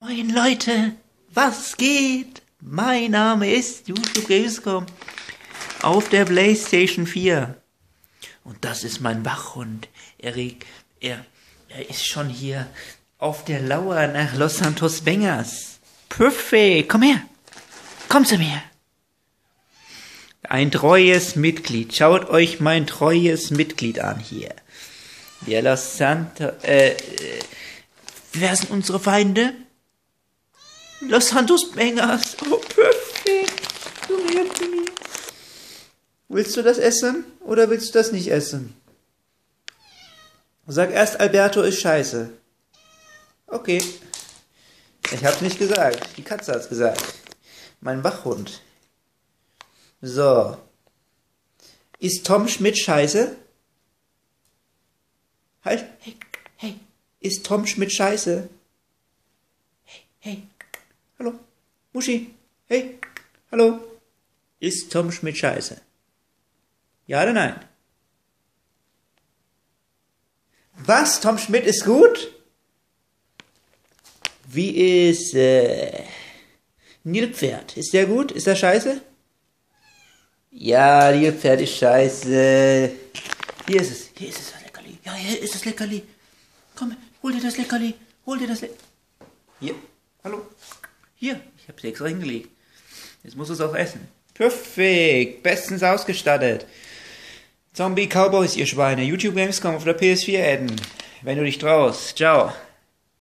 Moin Leute, was geht? Mein Name ist YouTube Gamescom auf der PlayStation 4. Und das ist mein Wachhund. Er ist schon hier auf der Lauer nach Los Santos Bengers. Perfekt, komm her. Komm zu mir. Ein treues Mitglied. Schaut euch mein treues Mitglied an hier. Der Los Santos... wer sind unsere Feinde? Los Santos Bengers. Oh, perfekt. Komm her zu mir. Willst du das essen oder willst du das nicht essen? Sag erst, Alberto ist scheiße. Okay. Ich hab's nicht gesagt. Die Katze hat's gesagt. Mein Wachhund. So. Ist Tom Schmidt scheiße? Halt. Hey. Ist Tom Schmidt scheiße? Hey. Hallo. Muschi. Hey. Hallo. Ist Tom Schmidt scheiße? Ja oder nein? Was? Tom Schmidt ist gut? Wie ist Nilpferd? Ist der gut? Ist der scheiße? Ja, Nilpferd ist scheiße. Hier ist es. Hier ist es, das Leckerli. Ja, hier ist das Leckerli. Komm, hol dir das Leckerli. Hol dir das Leckerli. Hier. Hallo. Hier. Ich hab's extra hingelegt. Jetzt musst du es auch essen. Perfekt. Bestens ausgestattet. Zombie Cowboys, ihr Schweine. YouTube Gamescom auf der PS4 adden. Wenn du dich traust. Ciao.